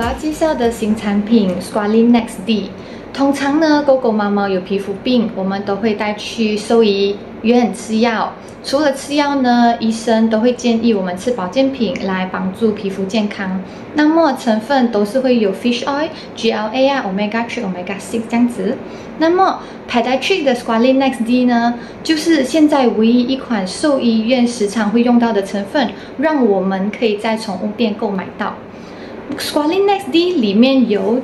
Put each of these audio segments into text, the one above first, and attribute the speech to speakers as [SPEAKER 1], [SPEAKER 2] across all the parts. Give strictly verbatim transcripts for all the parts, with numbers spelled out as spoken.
[SPEAKER 1] 要介绍的新产品 Squalene NexD。通常呢，狗狗、猫猫有皮肤病，我们都会带去兽医院吃药。除了吃药呢，医生都会建议我们吃保健品来帮助皮肤健康。那么成分都是会有 fish oil、G L A 啊、omega 三、omega 六这样子。那么 pediatric 的 Squalene NexD 呢，就是现在唯一一款兽医院时常会用到的成分，让我们可以在宠物店购买到。Squalene NexD 里面有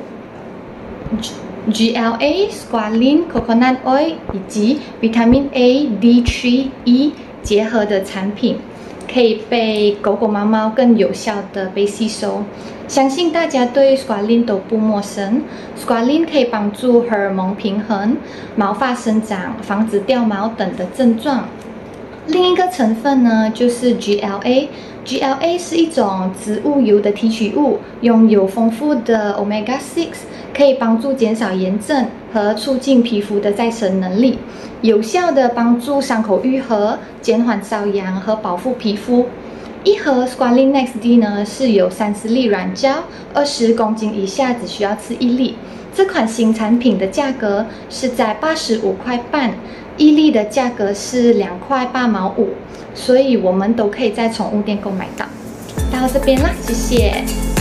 [SPEAKER 1] G L A、Squalene Coconut Oil 以及 Vitamin A、D 三、E 结合的产品，可以被狗狗、猫猫更有效的被吸收。相信大家对 Squalene 都不陌生。Squalene 可以帮助荷尔蒙平衡、毛发生长、防止掉毛等的症状。另一个成分呢，就是 G L A。G L A 是一种植物油的提取物，拥有丰富的 omega 六，可以帮助减少炎症和促进皮肤的再生能力，有效的帮助伤口愈合、减缓瘙痒和保护皮肤。一盒 Squalene NexD 呢是有三十粒软胶，二十公斤以下只需要吃一粒。这款新产品的价格是在八十五块半，一粒的价格是两块八毛五，所以我们都可以在宠物店购买到。到这边啦，谢谢。